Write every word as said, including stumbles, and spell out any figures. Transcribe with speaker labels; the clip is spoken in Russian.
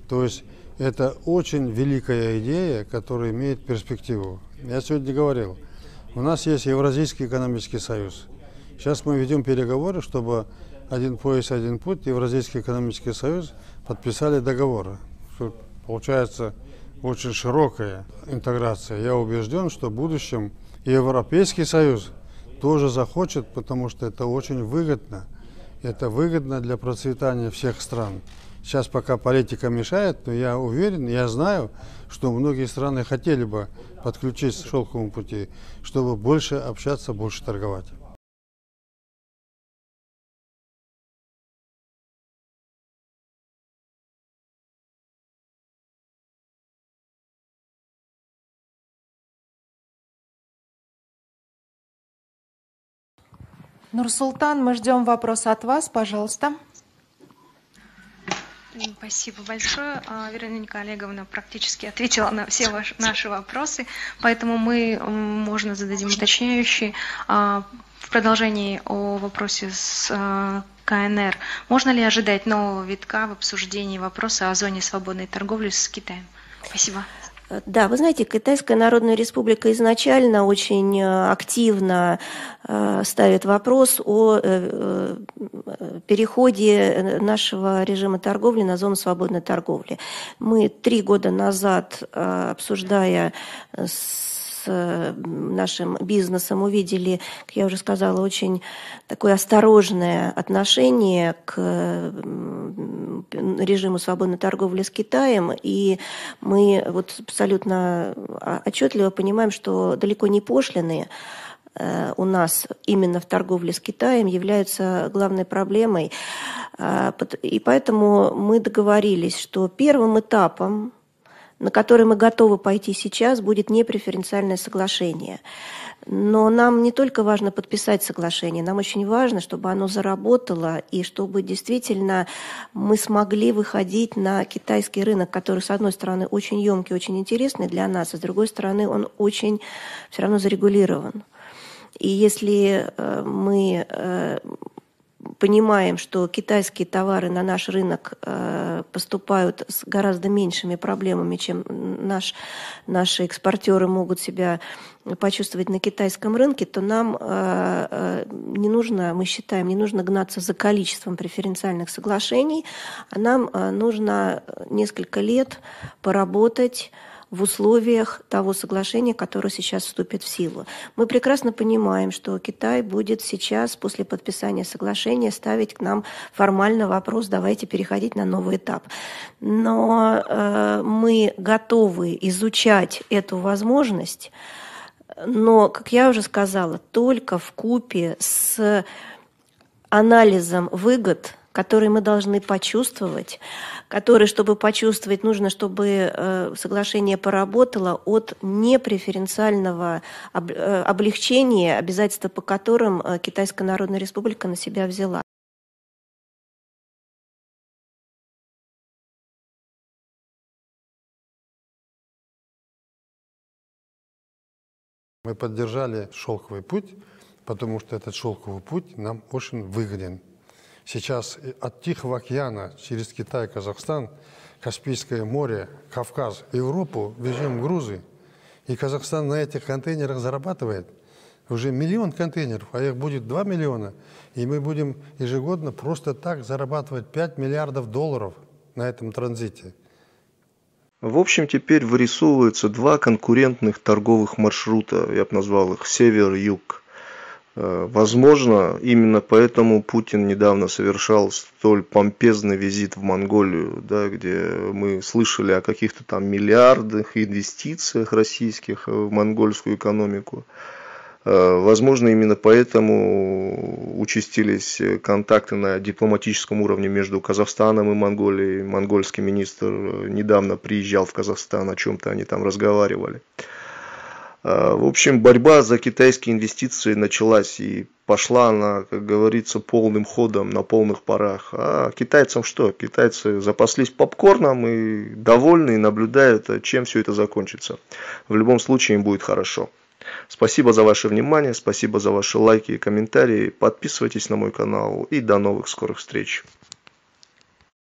Speaker 1: То есть это очень великая идея, которая имеет перспективу. Я сегодня говорил, у нас есть Евразийский экономический союз. Сейчас мы ведем переговоры, чтобы один пояс, один путь, Евразийский экономический союз подписали договор. Получается очень широкая интеграция. Я убежден, что в будущем и Европейский союз тоже захочет, потому что это очень выгодно. Это выгодно для процветания всех стран. Сейчас пока политика мешает, но я уверен, я знаю, что многие страны хотели бы подключиться к шелковому пути, чтобы больше общаться, больше торговать.
Speaker 2: Нурсултан, мы ждем вопрос от вас, пожалуйста.
Speaker 3: Спасибо большое. Вероника Олеговна практически ответила на все ваши, наши вопросы, поэтому мы, можно, зададим уточняющие. В продолжении о вопросе с КНР, можно ли ожидать нового витка в обсуждении вопроса о зоне свободной торговли с Китаем? Спасибо.
Speaker 4: Да, вы знаете, Китайская Народная Республика изначально очень активно ставит вопрос о переходе нашего режима торговли на зону свободной торговли. Мы три года назад, обсуждая с нашим бизнесом, увидели, как я уже сказала, очень такое осторожное отношение к режиму свободной торговли с Китаем, и мы вот абсолютно отчетливо понимаем, что далеко не пошлины у нас именно в торговле с Китаем являются главной проблемой, и поэтому мы договорились, что первым этапом, на который мы готовы пойти сейчас, будет непреференциальное соглашение. Но нам не только важно подписать соглашение, нам очень важно, чтобы оно заработало и чтобы действительно мы смогли выходить на китайский рынок, который, с одной стороны, очень емкий, очень интересный для нас, а с другой стороны, он очень все равно зарегулирован. И если мы понимаем, что китайские товары на наш рынок э, поступают с гораздо меньшими проблемами, чем наш, наши экспортеры могут себя почувствовать на китайском рынке, то нам э, э, не нужно, мы считаем, не нужно гнаться за количеством преференциальных соглашений, а нам э, нужно несколько лет поработать в условиях того соглашения, которое сейчас вступит в силу. Мы прекрасно понимаем, что Китай будет сейчас, после подписания соглашения, ставить к нам формально вопрос: давайте переходить на новый этап. Но э, мы готовы изучать эту возможность, но, как я уже сказала, только вкупе с анализом выгод, которые мы должны почувствовать, которые, чтобы почувствовать, нужно, чтобы э, соглашение поработало от непреференциального об, э, облегчения, обязательства по которым э, Китайская Народная Республика на себя взяла.
Speaker 1: Мы поддержали шелковый путь, потому что этот шелковый путь нам очень выгоден. Сейчас от Тихого океана через Китай, Казахстан, Каспийское море, Кавказ, Европу везем грузы. И Казахстан на этих контейнерах зарабатывает уже миллион контейнеров, а их будет два миллиона. И мы будем ежегодно просто так зарабатывать пять миллиардов долларов на этом транзите.
Speaker 5: В общем, теперь вырисовываются два конкурентных торговых маршрута, я бы назвал их север-юг. Возможно, именно поэтому Путин недавно совершал столь помпезный визит в Монголию, да, где мы слышали о каких-то там миллиардных инвестициях российских в монгольскую экономику. Возможно, именно поэтому участились контакты на дипломатическом уровне между Казахстаном и Монголией. Монгольский министр недавно приезжал в Казахстан, о чем-то они там разговаривали. В общем, борьба за китайские инвестиции началась, и пошла она, как говорится, полным ходом, на полных парах. А китайцам что? Китайцы запаслись попкорном и довольны, и наблюдают, чем все это закончится. В любом случае им будет хорошо. Спасибо за ваше внимание, спасибо за ваши лайки и комментарии. Подписывайтесь на мой канал, и до новых скорых встреч.